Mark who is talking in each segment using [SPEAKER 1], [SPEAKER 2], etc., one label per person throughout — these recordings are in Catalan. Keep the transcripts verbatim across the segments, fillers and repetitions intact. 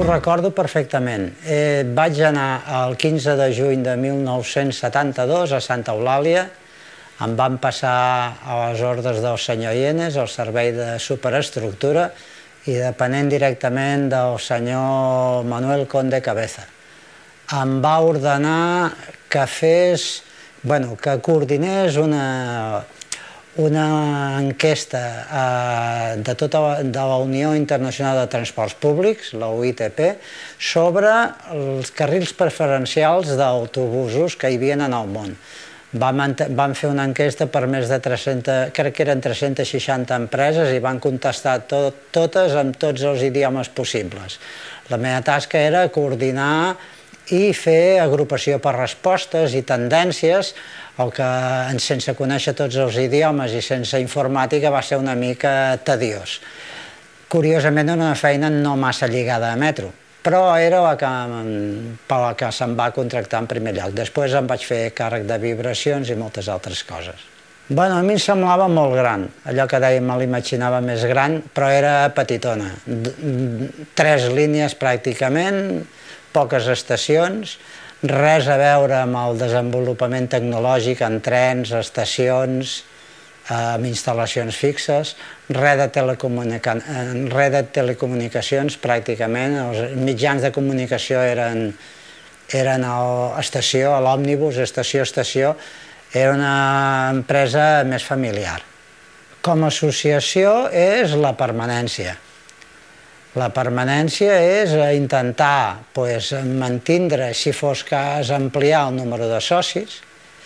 [SPEAKER 1] Ho recordo perfectament. Eh, vaig anar el quinze de juny de mil nou-cents setanta-dos a Santa Eulàlia. Em van passar a les ordres del senyor Ienes, al servei de superestructura, i depenent directament del senyor Manuel Conde Cabeza. Em va ordenar que fes, bueno, que coordinés una... una enquesta eh, de tota de la Unió Internacional de Transports Públics, la U I T P, sobre els carrils preferencials d'autobusos que hi havia en el món. Vam, vam fer una enquesta per més de tres-centes, crec que eren tres-centes seixanta empreses, i van contestar tot, totes amb tots els idiomes possibles. La meva tasca era coordinar i fer agrupació per respostes i tendències, el que sense conèixer tots els idiomes i sense informàtica va ser una mica tediós. Curiosament era una feina no massa lligada a metro, però era la que, per la que se'm va contractar en primer lloc. Després em vaig fer càrrec de vibracions i moltes altres coses. Bueno, a mi em semblava molt gran, allò que dèiem me l'imaginava més gran, però era petitona. Tres línies pràcticament, poques estacions, res a veure amb el desenvolupament tecnològic en trens, estacions, amb instal·lacions fixes, res de, telecomunica... res de telecomunicacions pràcticament. Els mitjans de comunicació eren, eren a l'estació, a l'òmnibus, estació-estació. Era una empresa més familiar. Com a associació és la permanència. La permanència és intentar mantindre, si fos cas, ampliar el número de socis,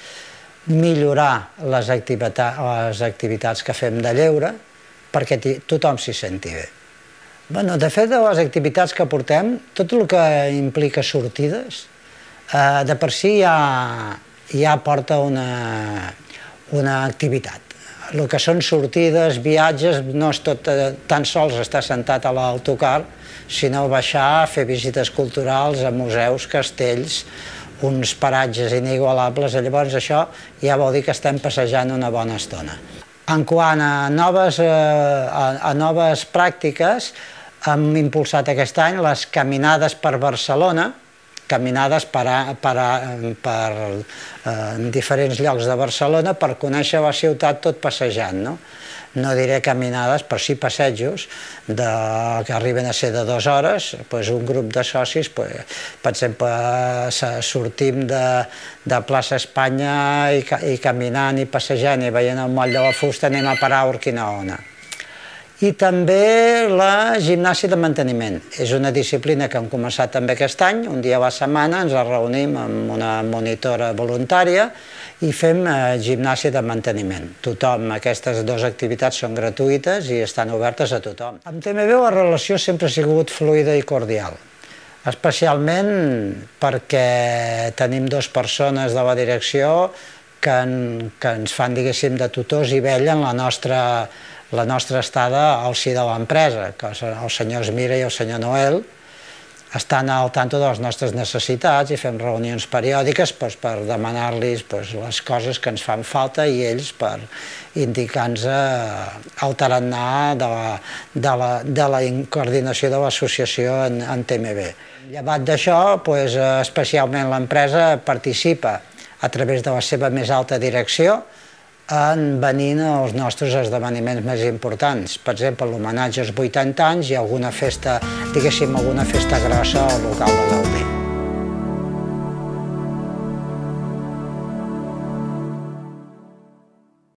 [SPEAKER 1] millorar les activitats que fem de lleure perquè tothom s'hi senti bé. De fet, de les activitats que portem, tot el que implica sortides, de per si ja porta una activitat. El que són sortides, viatges, no és tot tan sols estar sentat a l'autocar, sinó baixar a fer visites culturals a museus, castells, uns paratges inigualables. Llavors això ja vol dir que estem passejant una bona estona. En quant a noves, a noves pràctiques, hem impulsat aquest any les caminades per Barcelona, caminades per diferents llocs de Barcelona per conèixer la ciutat tot passejant. No diré caminades, però sí passejos que arriben a ser de dues hores. Un grup de socis, per exemple, sortim de Plaça Espanya i caminant i passejant i veient el moll de la fusta anem a parar a Urquinaona. I també la gimnàsia de manteniment. És una disciplina que hem començat també aquest any, un dia a la setmana ens reunim amb una monitora voluntària i fem gimnàsia de manteniment. Tothom, aquestes dues activitats són gratuïtes i estan obertes a tothom. Amb T M B la relació sempre ha sigut fluida i cordial, especialment perquè tenim dues persones de la direcció que ens fan, diguéssim, de tutors i vellen la nostra la nostra estada al si de l'empresa, que el senyor Esmira i el senyor Noel estan al tanto de les nostres necessitats i fem reunions periòdiques per demanar-los les coses que ens fan falta i ells per indicar-nos el tarannà de la coordinació de l'associació en T M B. Llevat d'això, especialment l'empresa participa a través de la seva més alta direcció en venint als nostres esdeveniments més importants. Per exemple, l'homenatge als vuitanta anys i alguna festa, diguéssim, alguna festa grossa al local de Gaudí.